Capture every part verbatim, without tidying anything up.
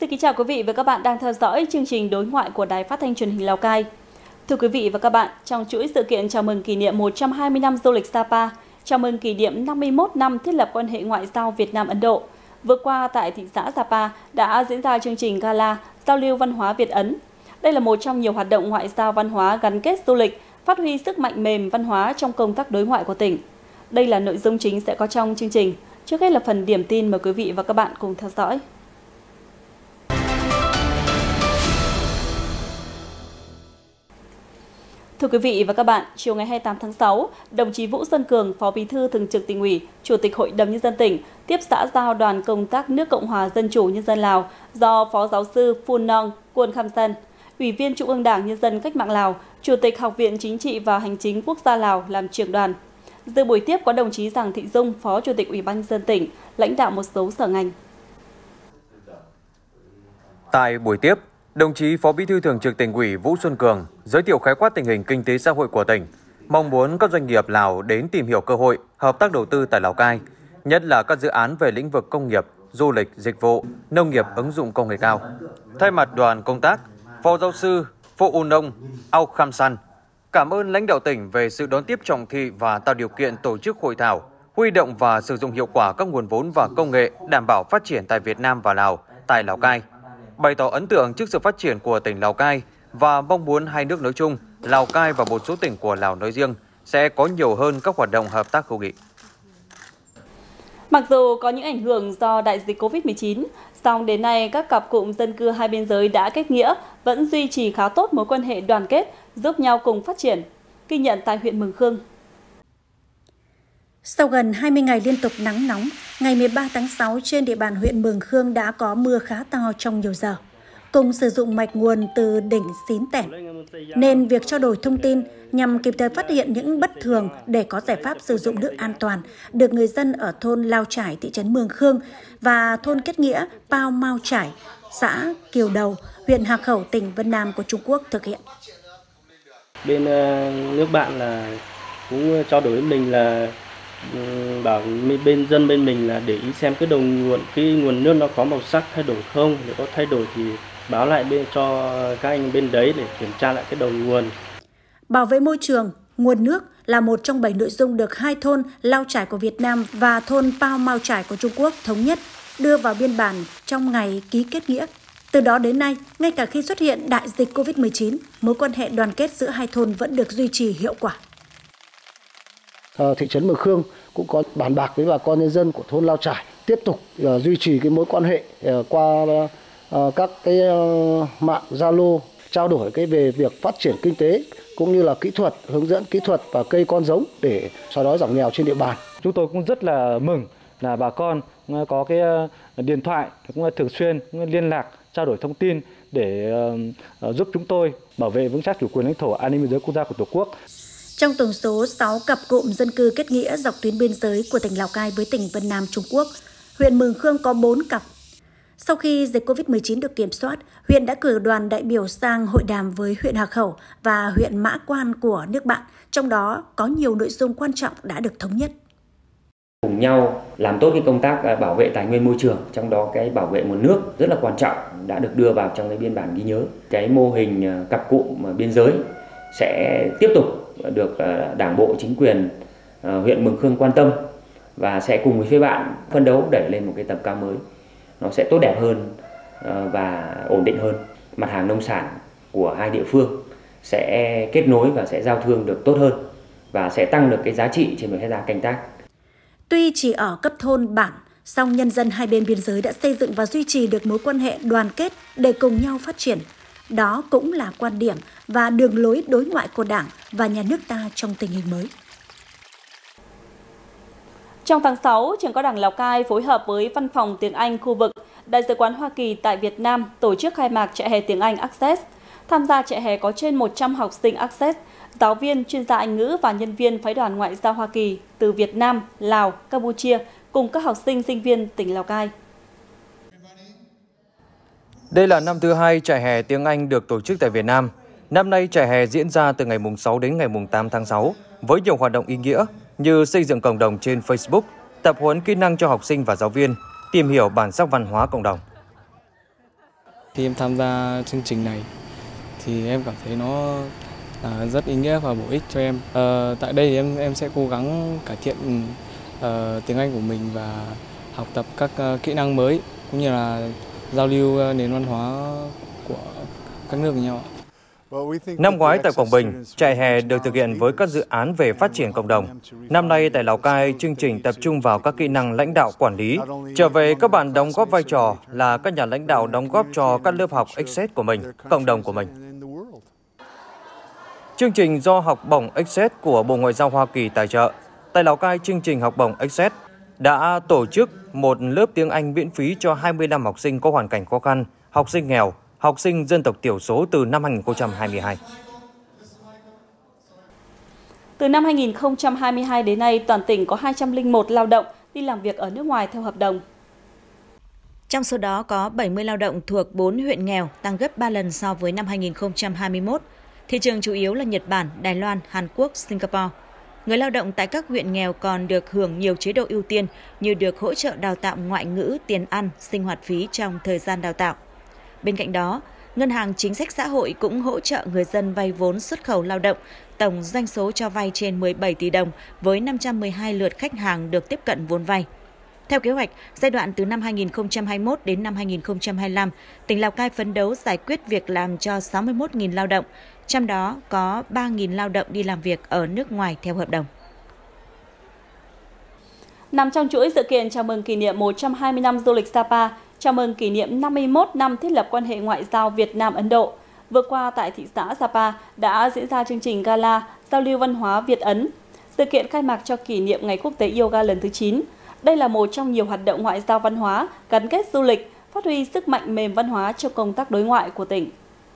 Xin kính chào quý vị và các bạn đang theo dõi chương trình đối ngoại của Đài Phát thanh Truyền hình Lào Cai. Thưa quý vị và các bạn, trong chuỗi sự kiện chào mừng kỷ niệm một trăm hai mươi năm du lịch Sapa, chào mừng kỷ niệm năm mươi mốt năm thiết lập quan hệ ngoại giao Việt Nam Ấn Độ, vừa qua tại thị xã Sapa đã diễn ra chương trình gala giao lưu văn hóa Việt Ấn. Đây là một trong nhiều hoạt động ngoại giao văn hóa gắn kết du lịch, phát huy sức mạnh mềm văn hóa trong công tác đối ngoại của tỉnh. Đây là nội dung chính sẽ có trong chương trình. Trước hết là phần điểm tin, mời quý vị và các bạn cùng theo dõi. Thưa quý vị và các bạn, chiều ngày hai mươi tám tháng sáu, đồng chí Vũ Xuân Cường, Phó Bí thư Thường trực Tỉnh ủy, Chủ tịch Hội đồng Nhân dân tỉnh, tiếp xã giao đoàn công tác nước Cộng hòa Dân chủ Nhân dân Lào do Phó Giáo sư Phun Nong Kuon Kham San, Ủy viên Trung ương Đảng Nhân dân Cách mạng Lào, Chủ tịch Học viện Chính trị và Hành chính Quốc gia Lào làm trưởng đoàn. Dự buổi tiếp có đồng chí Giàng Thị Dung, Phó Chủ tịch Ủy ban Nhân dân tỉnh, lãnh đạo một số sở ngành. Tại buổi tiếp, đồng chí Phó Bí thư Thường trực Tỉnh ủy Vũ Xuân Cường giới thiệu khái quát tình hình kinh tế xã hội của tỉnh, mong muốn các doanh nghiệp Lào đến tìm hiểu cơ hội hợp tác đầu tư tại Lào Cai, nhất là các dự án về lĩnh vực công nghiệp, du lịch, dịch vụ, nông nghiệp ứng dụng công nghệ cao. Thay mặt đoàn công tác, Phó Giáo sư Phô Nong Ao Kham San cảm ơn lãnh đạo tỉnh về sự đón tiếp trọng thị và tạo điều kiện tổ chức hội thảo, huy động và sử dụng hiệu quả các nguồn vốn và công nghệ đảm bảo phát triển tại Việt Nam và Lào tại Lào Cai, bày tỏ ấn tượng trước sự phát triển của tỉnh Lào Cai và mong muốn hai nước nói chung, Lào Cai và một số tỉnh của Lào nói riêng sẽ có nhiều hơn các hoạt động hợp tác hữu nghị. Mặc dù có những ảnh hưởng do đại dịch Covid mười chín, song đến nay các cặp cụm dân cư hai biên giới đã kết nghĩa, vẫn duy trì khá tốt mối quan hệ đoàn kết, giúp nhau cùng phát triển. Ghi nhận tại huyện Mường Khương. Sau gần hai mươi ngày liên tục nắng nóng, ngày mười ba tháng sáu trên địa bàn huyện Mường Khương đã có mưa khá to trong nhiều giờ. Cùng sử dụng mạch nguồn từ đỉnh Xín Tẻn, nên việc trao đổi thông tin nhằm kịp thời phát hiện những bất thường để có giải pháp sử dụng nước an toàn được người dân ở thôn Lao Trải, thị trấn Mường Khương và thôn Kết Nghĩa, Pao Mao Trải, xã Kiều Đầu, huyện Hạc Khẩu, tỉnh Vân Nam của Trung Quốc thực hiện. Bên uh, nước bạn là cũng trao đổi với mình là bảo bên dân bên mình là để ý xem cái đầu nguồn cái nguồn nước nó có màu sắc thay đổi không, nếu có thay đổi thì báo lại bên cho các anh bên đấy để kiểm tra lại cái đầu nguồn. Bảo vệ môi trường, nguồn nước là một trong bảy nội dung được hai thôn Lao Trải của Việt Nam và thôn Pao Mao Trải của Trung Quốc thống nhất đưa vào biên bản trong ngày ký kết nghĩa. Từ đó đến nay, ngay cả khi xuất hiện đại dịch Covid mười chín, mối quan hệ đoàn kết giữa hai thôn vẫn được duy trì hiệu quả. Thị trấn Mường Khương cũng có bàn bạc với bà con nhân dân của thôn Lao Trải tiếp tục uh, duy trì cái mối quan hệ uh, qua uh, các cái uh, mạng Zalo, trao đổi cái về việc phát triển kinh tế cũng như là kỹ thuật, hướng dẫn kỹ thuật và cây con giống để xóa đói giảm nghèo trên địa bàn. Chúng tôi cũng rất là mừng là bà con có cái điện thoại cũng thường xuyên liên lạc, trao đổi thông tin để uh, giúp chúng tôi bảo vệ vững chắc chủ quyền lãnh thổ, an ninh biên giới quốc gia của Tổ quốc. Trong tổng số sáu cặp cụm dân cư kết nghĩa dọc tuyến biên giới của tỉnh Lào Cai với tỉnh Vân Nam Trung Quốc, huyện Mường Khương có bốn cặp. Sau khi dịch Covid mười chín được kiểm soát, huyện đã cử đoàn đại biểu sang hội đàm với huyện Hạc Khẩu và huyện Mã Quan của nước bạn, trong đó có nhiều nội dung quan trọng đã được thống nhất. Cùng nhau làm tốt cái công tác bảo vệ tài nguyên môi trường, trong đó cái bảo vệ nguồn nước rất là quan trọng đã được đưa vào trong cái biên bản ghi nhớ. Cái mô hình cặp cụm biên giới sẽ tiếp tục được Đảng bộ, chính quyền huyện Mường Khương quan tâm và sẽ cùng với phía bạn phấn đấu đẩy lên một cái tầm cao mới. Nó sẽ tốt đẹp hơn và ổn định hơn. Mặt hàng nông sản của hai địa phương sẽ kết nối và sẽ giao thương được tốt hơn và sẽ tăng được cái giá trị trên một hectare canh tác. Tuy chỉ ở cấp thôn bản, song nhân dân hai bên biên giới đã xây dựng và duy trì được mối quan hệ đoàn kết để cùng nhau phát triển. Đó cũng là quan điểm và đường lối đối ngoại của Đảng và Nhà nước ta trong tình hình mới. Trong tháng sáu, Trường Cao đẳng Lào Cai phối hợp với Văn phòng Tiếng Anh khu vực, Đại sứ quán Hoa Kỳ tại Việt Nam tổ chức khai mạc trại hè tiếng Anh Access. Tham gia trại hè có trên một trăm học sinh Access, giáo viên, chuyên gia Anh ngữ và nhân viên phái đoàn ngoại giao Hoa Kỳ từ Việt Nam, Lào, Campuchia cùng các học sinh, sinh viên tỉnh Lào Cai. Đây là năm thứ hai trại hè tiếng Anh được tổ chức tại Việt Nam. Năm nay trại hè diễn ra từ ngày mùng sáu đến ngày mùng tám tháng sáu với nhiều hoạt động ý nghĩa như xây dựng cộng đồng trên Facebook, tập huấn kỹ năng cho học sinh và giáo viên, tìm hiểu bản sắc văn hóa cộng đồng. Khi em tham gia chương trình này thì em cảm thấy nó là rất ý nghĩa và bổ ích cho em. À, tại đây thì em em sẽ cố gắng cải thiện uh, tiếng Anh của mình và học tập các uh, kỹ năng mới cũng như là giao lưu uh, nền văn hóa của các nước với nhau. Năm ngoái tại Quảng Bình, trại hè được thực hiện với các dự án về phát triển cộng đồng. Năm nay tại Lào Cai, chương trình tập trung vào các kỹ năng lãnh đạo quản lý. Trở về, các bạn đóng góp vai trò là các nhà lãnh đạo đóng góp cho các lớp học Access của mình, cộng đồng của mình. Chương trình do học bổng Access của Bộ Ngoại giao Hoa Kỳ tài trợ. Tại Lào Cai, chương trình học bổng Access đã tổ chức một lớp tiếng Anh miễn phí cho hai mươi lăm học sinh có hoàn cảnh khó khăn, học sinh nghèo, học sinh dân tộc thiểu số từ năm hai nghìn không trăm hai mươi hai. Từ năm hai nghìn không trăm hai mươi hai đến nay, toàn tỉnh có hai trăm lẻ một lao động đi làm việc ở nước ngoài theo hợp đồng. Trong số đó có bảy mươi lao động thuộc bốn huyện nghèo, tăng gấp ba lần so với năm hai nghìn không trăm hai mươi mốt. Thị trường chủ yếu là Nhật Bản, Đài Loan, Hàn Quốc, Singapore. Người lao động tại các huyện nghèo còn được hưởng nhiều chế độ ưu tiên như được hỗ trợ đào tạo ngoại ngữ, tiền ăn, sinh hoạt phí trong thời gian đào tạo. Bên cạnh đó, Ngân hàng Chính sách Xã hội cũng hỗ trợ người dân vay vốn xuất khẩu lao động, tổng doanh số cho vay trên mười bảy tỷ đồng với năm trăm mười hai lượt khách hàng được tiếp cận vốn vay. Theo kế hoạch, giai đoạn từ năm hai nghìn không trăm hai mươi mốt đến năm hai nghìn không trăm hai mươi lăm, tỉnh Lào Cai phấn đấu giải quyết việc làm cho sáu mươi mốt nghìn lao động, trong đó có ba nghìn lao động đi làm việc ở nước ngoài theo hợp đồng. Nằm trong chuỗi sự kiện chào mừng kỷ niệm một trăm hai mươi năm du lịch Sapa, chào mừng kỷ niệm năm mươi mốt năm thiết lập quan hệ ngoại giao Việt Nam-Ấn Độ, vừa qua tại thị xã Sapa đã diễn ra chương trình gala giao lưu văn hóa Việt-Ấn. Sự kiện khai mạc cho kỷ niệm Ngày Quốc tế Yoga lần thứ chín. Đây là một trong nhiều hoạt động ngoại giao văn hóa, gắn kết du lịch, phát huy sức mạnh mềm văn hóa cho công tác đối ngoại của tỉnh.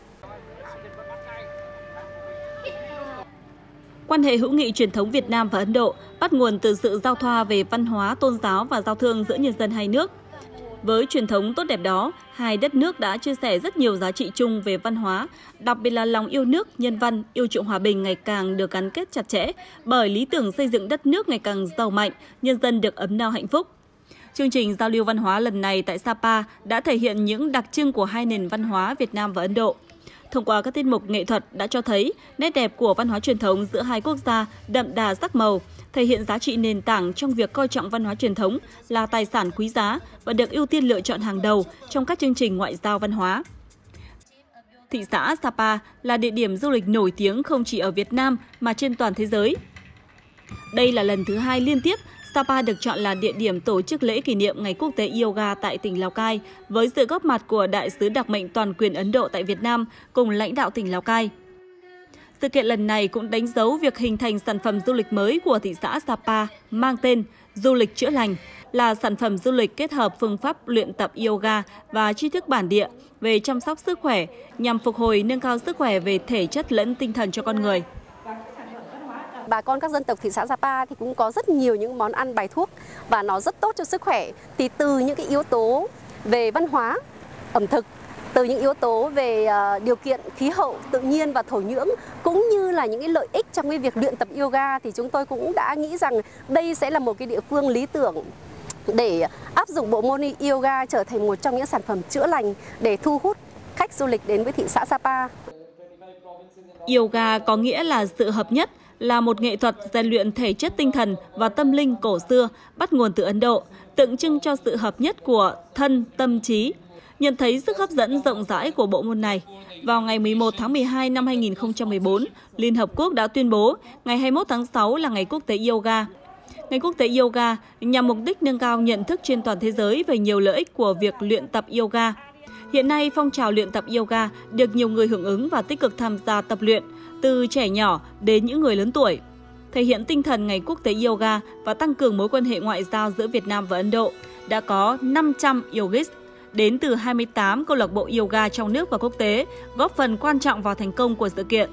Quan hệ hữu nghị truyền thống Việt Nam và Ấn Độ bắt nguồn từ sự giao thoa về văn hóa, tôn giáo và giao thương giữa nhân dân hai nước. Với truyền thống tốt đẹp đó, hai đất nước đã chia sẻ rất nhiều giá trị chung về văn hóa, đặc biệt là lòng yêu nước, nhân văn, yêu chuộng hòa bình ngày càng được gắn kết chặt chẽ bởi lý tưởng xây dựng đất nước ngày càng giàu mạnh, nhân dân được ấm no hạnh phúc. Chương trình giao lưu văn hóa lần này tại Sapa đã thể hiện những đặc trưng của hai nền văn hóa Việt Nam và Ấn Độ. Thông qua các tiết mục nghệ thuật đã cho thấy nét đẹp của văn hóa truyền thống giữa hai quốc gia đậm đà sắc màu, thể hiện giá trị nền tảng trong việc coi trọng văn hóa truyền thống là tài sản quý giá và được ưu tiên lựa chọn hàng đầu trong các chương trình ngoại giao văn hóa. Thị xã Sapa là địa điểm du lịch nổi tiếng không chỉ ở Việt Nam mà trên toàn thế giới. Đây là lần thứ hai liên tiếp Sapa được chọn là địa điểm tổ chức lễ kỷ niệm Ngày Quốc tế Yoga tại tỉnh Lào Cai với sự góp mặt của Đại sứ đặc mệnh toàn quyền Ấn Độ tại Việt Nam cùng lãnh đạo tỉnh Lào Cai. Sự kiện lần này cũng đánh dấu việc hình thành sản phẩm du lịch mới của thị xã Sapa mang tên Du lịch chữa lành, là sản phẩm du lịch kết hợp phương pháp luyện tập yoga và tri thức bản địa về chăm sóc sức khỏe nhằm phục hồi nâng cao sức khỏe về thể chất lẫn tinh thần cho con người. Bà con các dân tộc thị xã Sapa thì cũng có rất nhiều những món ăn bài thuốc và nó rất tốt cho sức khỏe. Thì từ những cái yếu tố về văn hóa, ẩm thực, từ những yếu tố về uh, điều kiện khí hậu tự nhiên và thổ nhưỡng cũng như là những cái lợi ích trong cái việc luyện tập yoga thì chúng tôi cũng đã nghĩ rằng đây sẽ là một cái địa phương lý tưởng để áp dụng bộ môn yoga trở thành một trong những sản phẩm chữa lành để thu hút khách du lịch đến với thị xã Sapa. Yoga có nghĩa là sự hợp nhất, là một nghệ thuật rèn luyện thể chất tinh thần và tâm linh cổ xưa bắt nguồn từ Ấn Độ, tượng trưng cho sự hợp nhất của thân, tâm, trí. Nhận thấy sức hấp dẫn rộng rãi của bộ môn này, vào ngày mười một tháng mười hai năm hai nghìn không trăm mười bốn, Liên Hợp Quốc đã tuyên bố ngày hai mươi mốt tháng sáu là Ngày Quốc tế Yoga. Ngày Quốc tế Yoga nhằm mục đích nâng cao nhận thức trên toàn thế giới về nhiều lợi ích của việc luyện tập yoga. Hiện nay, phong trào luyện tập yoga được nhiều người hưởng ứng và tích cực tham gia tập luyện, từ trẻ nhỏ đến những người lớn tuổi. Thể hiện tinh thần Ngày Quốc tế Yoga và tăng cường mối quan hệ ngoại giao giữa Việt Nam và Ấn Độ, đã có năm trăm yogis đến từ hai mươi tám câu lạc bộ yoga trong nước và quốc tế, góp phần quan trọng vào thành công của sự kiện.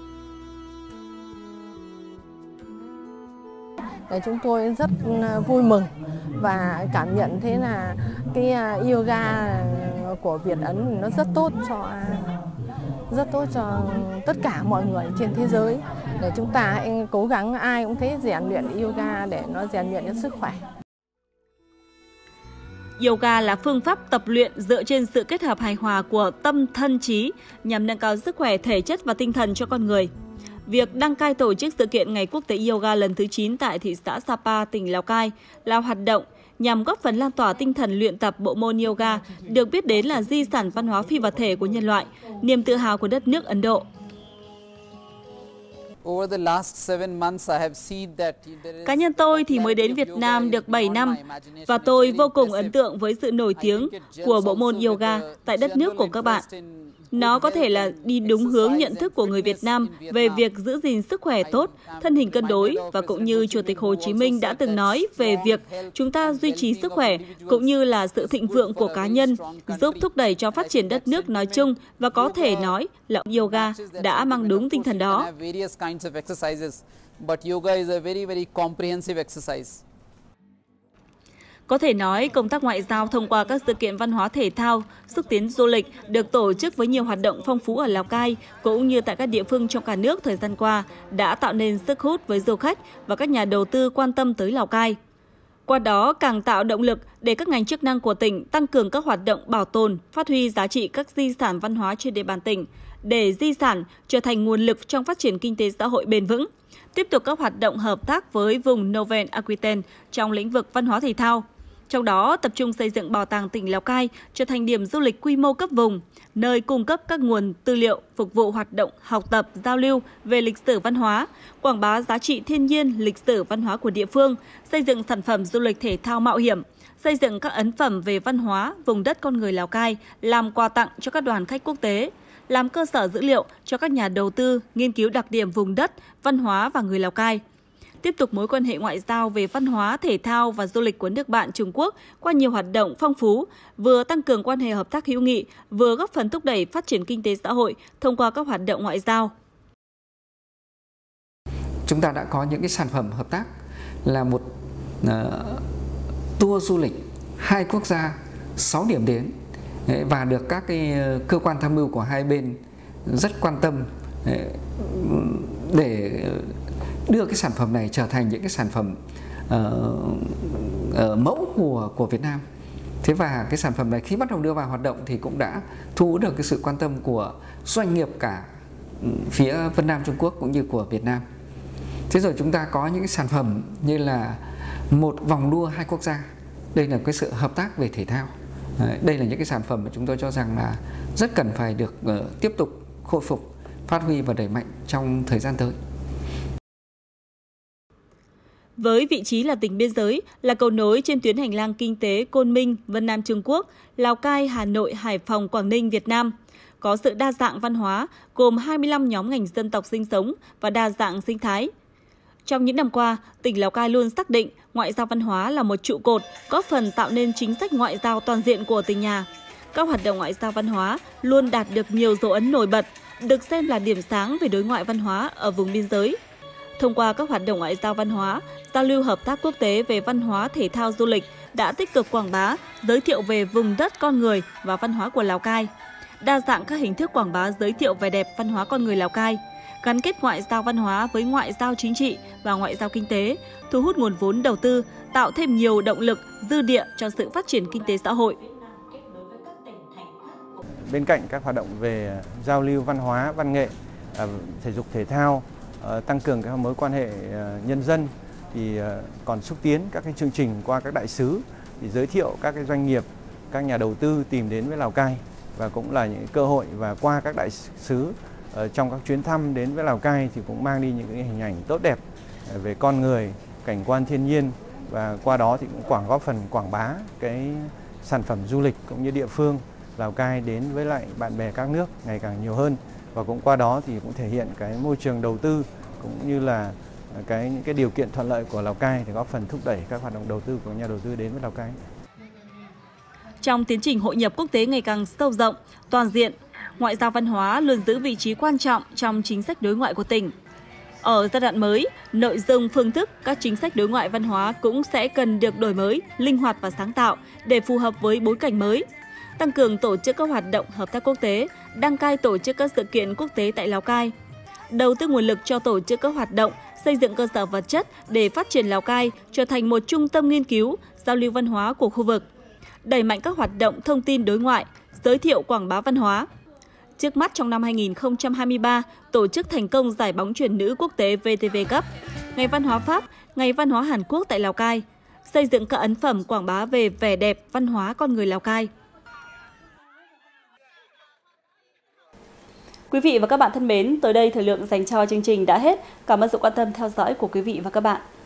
Chúng tôi rất vui mừng và cảm nhận thế là cái yoga của Việt Ấn nó rất tốt cho rất tốt cho tất cả mọi người trên thế giới, để chúng ta cố gắng ai cũng thấy rèn luyện yoga để nó rèn luyện cho sức khỏe. Yoga là phương pháp tập luyện dựa trên sự kết hợp hài hòa của tâm, thân, trí nhằm nâng cao sức khỏe thể chất và tinh thần cho con người. Việc đăng cai tổ chức sự kiện Ngày Quốc tế Yoga lần thứ chín tại thị xã Sapa, tỉnh Lào Cai là hoạt động nhằm góp phần lan tỏa tinh thần luyện tập bộ môn yoga, được biết đến là di sản văn hóa phi vật thể của nhân loại, niềm tự hào của đất nước Ấn Độ. Cá nhân tôi thì mới đến Việt Nam được bảy năm và tôi vô cùng ấn tượng với sự nổi tiếng của bộ môn yoga tại đất nước của các bạn. Nó có thể là đi đúng hướng nhận thức của người Việt Nam về việc giữ gìn sức khỏe tốt, thân hình cân đối và cũng như Chủ tịch Hồ Chí Minh đã từng nói về việc chúng ta duy trì sức khỏe cũng như là sự thịnh vượng của cá nhân, giúp thúc đẩy cho phát triển đất nước nói chung và có thể nói là yoga đã mang đúng tinh thần đó. Có thể nói, công tác ngoại giao thông qua các sự kiện văn hóa thể thao, xúc tiến du lịch được tổ chức với nhiều hoạt động phong phú ở Lào Cai, cũng như tại các địa phương trong cả nước thời gian qua, đã tạo nên sức hút với du khách và các nhà đầu tư quan tâm tới Lào Cai. Qua đó, càng tạo động lực để các ngành chức năng của tỉnh tăng cường các hoạt động bảo tồn, phát huy giá trị các di sản văn hóa trên địa bàn tỉnh, để di sản trở thành nguồn lực trong phát triển kinh tế xã hội bền vững. Tiếp tục các hoạt động hợp tác với vùng Nouvelle Aquitaine trong lĩnh vực văn hóa thể thao. Trong đó, tập trung xây dựng bảo tàng tỉnh Lào Cai trở thành điểm du lịch quy mô cấp vùng, nơi cung cấp các nguồn tư liệu phục vụ hoạt động học tập, giao lưu về lịch sử văn hóa, quảng bá giá trị thiên nhiên, lịch sử văn hóa của địa phương, xây dựng sản phẩm du lịch thể thao mạo hiểm, xây dựng các ấn phẩm về văn hóa, vùng đất con người Lào Cai, làm quà tặng cho các đoàn khách quốc tế, làm cơ sở dữ liệu cho các nhà đầu tư nghiên cứu đặc điểm vùng đất, văn hóa và người Lào Cai. Tiếp tục mối quan hệ ngoại giao về văn hóa, thể thao và du lịch của nước bạn Trung Quốc qua nhiều hoạt động phong phú, vừa tăng cường quan hệ hợp tác hữu nghị, vừa góp phần thúc đẩy phát triển kinh tế xã hội thông qua các hoạt động ngoại giao. Chúng ta đã có những cái sản phẩm hợp tác là một uh, tour du lịch hai quốc gia, sáu điểm đến và được các cái cơ quan tham mưu của hai bên rất quan tâm để đưa cái sản phẩm này trở thành những cái sản phẩm uh, uh, mẫu của của Việt Nam. Thế và cái sản phẩm này khi bắt đầu đưa vào hoạt động thì cũng đã thu hút được cái sự quan tâm của doanh nghiệp cả phía Vân Nam Trung Quốc cũng như của Việt Nam. Thế rồi chúng ta có những cái sản phẩm như là một vòng đua hai quốc gia. Đây là cái sự hợp tác về thể thao. Đây là những cái sản phẩm mà chúng tôi cho rằng là rất cần phải được uh, tiếp tục khôi phục, phát huy và đẩy mạnh trong thời gian tới. Với vị trí là tỉnh biên giới, là cầu nối trên tuyến hành lang kinh tế Côn Minh, Vân Nam Trung Quốc, Lào Cai, Hà Nội, Hải Phòng, Quảng Ninh, Việt Nam, có sự đa dạng văn hóa, gồm hai mươi lăm nhóm ngành dân tộc sinh sống và đa dạng sinh thái. Trong những năm qua, tỉnh Lào Cai luôn xác định ngoại giao văn hóa là một trụ cột, góp phần tạo nên chính sách ngoại giao toàn diện của tỉnh nhà. Các hoạt động ngoại giao văn hóa luôn đạt được nhiều dấu ấn nổi bật, được xem là điểm sáng về đối ngoại văn hóa ở vùng biên giới. Thông qua các hoạt động ngoại giao văn hóa, giao lưu hợp tác quốc tế về văn hóa, thể thao, du lịch đã tích cực quảng bá, giới thiệu về vùng đất con người và văn hóa của Lào Cai. Đa dạng các hình thức quảng bá giới thiệu vẻ đẹp văn hóa con người Lào Cai, gắn kết ngoại giao văn hóa với ngoại giao chính trị và ngoại giao kinh tế, thu hút nguồn vốn đầu tư, tạo thêm nhiều động lực, dư địa cho sự phát triển kinh tế xã hội. Bên cạnh các hoạt động về giao lưu văn hóa, văn nghệ, thể dục thể thao, tăng cường các mối quan hệ nhân dân, thì còn xúc tiến các cái chương trình qua các đại sứ, thì giới thiệu các cái doanh nghiệp, các nhà đầu tư tìm đến với Lào Cai, và cũng là những cơ hội, và qua các đại sứ trong các chuyến thăm đến với Lào Cai thì cũng mang đi những cái hình ảnh tốt đẹp về con người, cảnh quan thiên nhiên, và qua đó thì cũng quảng góp phần quảng bá cái sản phẩm du lịch cũng như địa phương Lào Cai đến với lại bạn bè các nước ngày càng nhiều hơn. Và cũng qua đó thì cũng thể hiện cái môi trường đầu tư cũng như là cái những cái điều kiện thuận lợi của Lào Cai để góp phần thúc đẩy các hoạt động đầu tư của nhà đầu tư đến với Lào Cai. Trong tiến trình hội nhập quốc tế ngày càng sâu rộng, toàn diện, ngoại giao văn hóa luôn giữ vị trí quan trọng trong chính sách đối ngoại của tỉnh. Ở giai đoạn mới, nội dung, phương thức các chính sách đối ngoại văn hóa cũng sẽ cần được đổi mới, linh hoạt và sáng tạo để phù hợp với bối cảnh mới. Tăng cường tổ chức các hoạt động hợp tác quốc tế, đăng cai tổ chức các sự kiện quốc tế tại Lào Cai. Đầu tư nguồn lực cho tổ chức các hoạt động, xây dựng cơ sở vật chất để phát triển Lào Cai trở thành một trung tâm nghiên cứu, giao lưu văn hóa của khu vực. đẩy mạnh các hoạt động thông tin đối ngoại, giới thiệu quảng bá văn hóa. Trước mắt trong năm hai nghìn không trăm hai mươi ba, tổ chức thành công giải bóng chuyền nữ quốc tế vê tê vê Cup, Ngày văn hóa Pháp, Ngày văn hóa Hàn Quốc tại Lào Cai, xây dựng các ấn phẩm quảng bá về vẻ đẹp, văn hóa con người Lào Cai. Quý vị và các bạn thân mến, tới đây thời lượng dành cho chương trình đã hết. Cảm ơn sự quan tâm theo dõi của quý vị và các bạn.